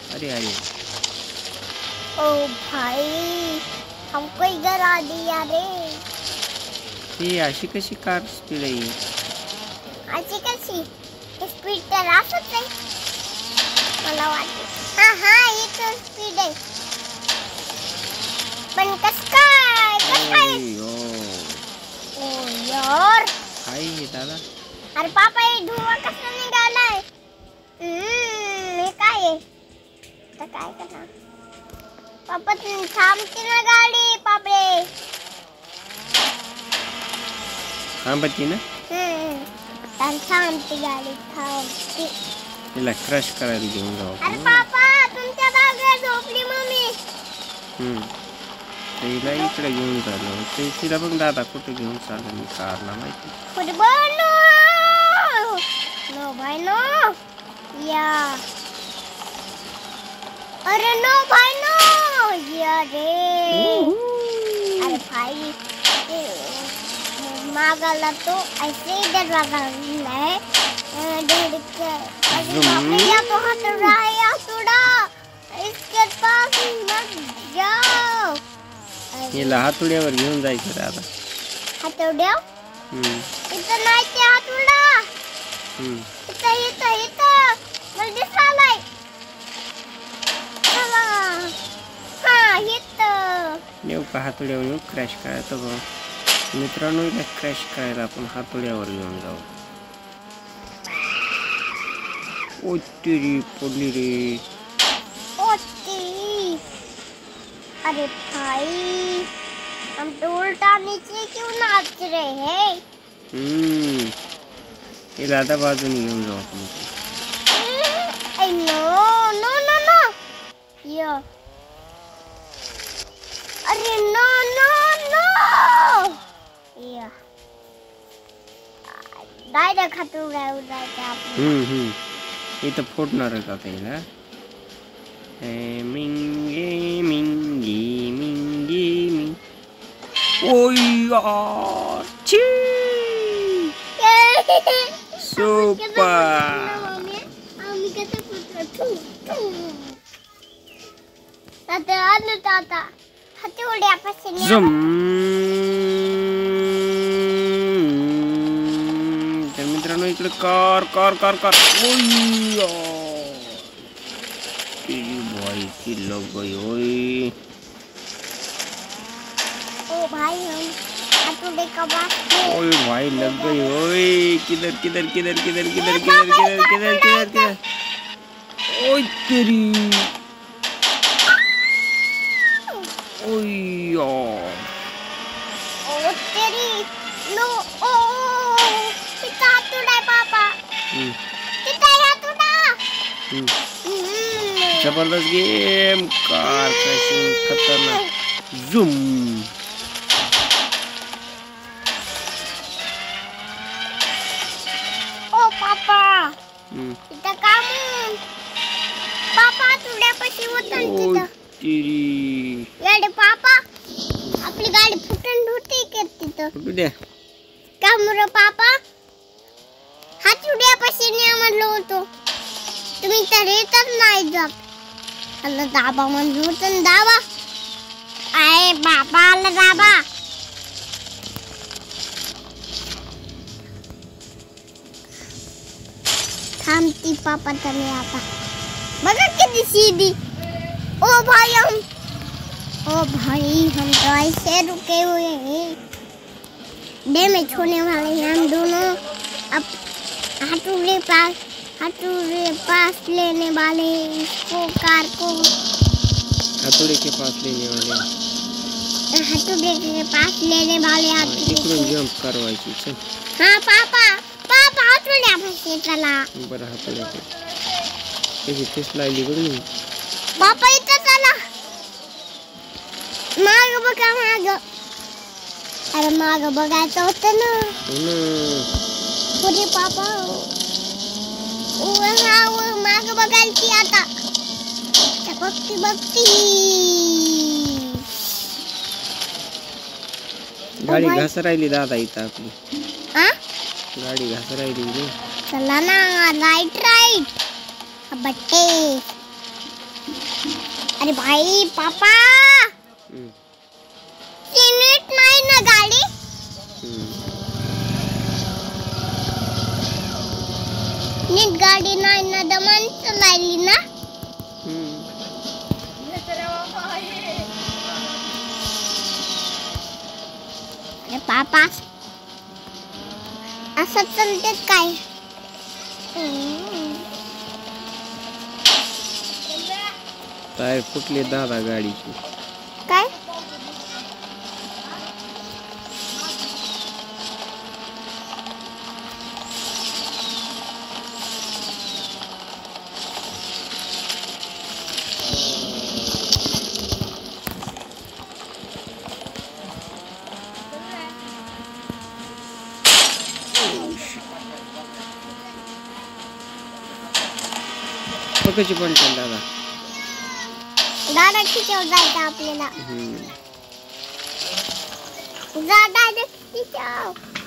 अरे अरे ओ भाई हमको इधर आ दिया रे। ही अशी कशी कार स्पीड आहे? अशी कशी स्पीड तर असत आहे मला वाटते। हाँ हाँ ये तो स्पीड है पण कस काय ओ यार काय हे दादा? अरे पापा ये धुआं कसा निघालाय? हे काय आहे? तर काय करणार पापा? थांबते ना गाडी पापरे? थांबती ना? थांबते गाडी थांबते। तिला क्रश करायला घेऊन जाऊ। अरे पापा तुमच्या बागेत झोपली मम्मी। तिला इकडे घेऊन चाललो ते तिला बघ दादा कुठे घेऊन चाललो मी कारला माहिती? फुटबॉल नो भाई नो या अरे नो भाई नो या रे। अरे भाई मागाला तो ऐसे इधर मागाला है या तो हट रहा है या थोड़ा इसके पास मत जाओ। हिला हातोड्यावर घेऊन जायचं दादा। हातोड्या इथं नाही ते हातोडा इथं मला दिसालाय। चला हा इथं नेऊ का हातोड्यावर येऊ क्रॅश करायचं बघ मित्रांनो। इला क्रॅश करायला आपण हातोड्यावर घेऊन जाऊ। ओ तेरी पडली रे। ओ तेरी अरे भाई हम तो उल्टा नीचे क्यों नाच रहे हैं? ये दादा बाजूने घेऊन जाऊ आपण। नो नो नो नो या अरे नो नो नो या डायरेक्ट हातोड्यावर जायचं आपण। इथं फोडणार का त्याला? मिंगे मिंगी मिंगी मिंग ओ यार छी सुपर। तर मित्रांनो इकडे कार कार कार कार भाई की लग गई ओए। ओ भाई हम हाथोड़े का बात ओए भाई लग गई ओए। किधर किधर किधर किधर किधर किधर किधर किधर किधर किधर ओए तेरी ओए यार ओ तेरी नो ओ कितना हाथोड़ा है पापा? कितना हाथोड़ा? जबरदस्त गेम कार क्रैशिंग खतरनाक जूम। ओ पापा इथं काम पापा तुझ्यापाशी होतं तिथं तेरी गाडी पापा आपली गाडी फुटून होती का तिथं? फुटू द्या का मुर पापा हातोड्यापाशी नाही म्हणलो होतो तुम्ही तर येतच नाही जात। अल्ला दाबा म्हणजे होतं दाबा आय बाबा अल्ला दाबा। थांबती पापा तरी आता बघा किती सीधी। ओ भाई हम तो ऐसे रुके हुए हैं डैमेज होने वाले हैं हम दोनों। अब हाथोड़े पास लेने वाले इसको कार को हाथोड़े के पास लेने वाले इकडून जंप करवायची चल। हाँ पापा हाथोड्यापाशी चला। बरं हातोड्याचे त्याची ठेस लागली बघ मी। पापा इथं चला माग बघा माग। अरे माग बघायचं होतं ना। पुढे पापा माग बघायची आता बघती गाडी घास राहिली दादा इथं आपली। गाडी घास राहिली चला ना राईट बट्टे अरे भाई पापा हम्म, नीट नाही ना गाडी. हम्म. नीट गाडी नाही ना दमन चालली ना. हम्म. अरे पापा असं चालते काय. टायर फुटले दादा गाडीची. काय कशी पण दादा. दादा खिचव जायचं आपल्याला. हम्म. दादा खिचव.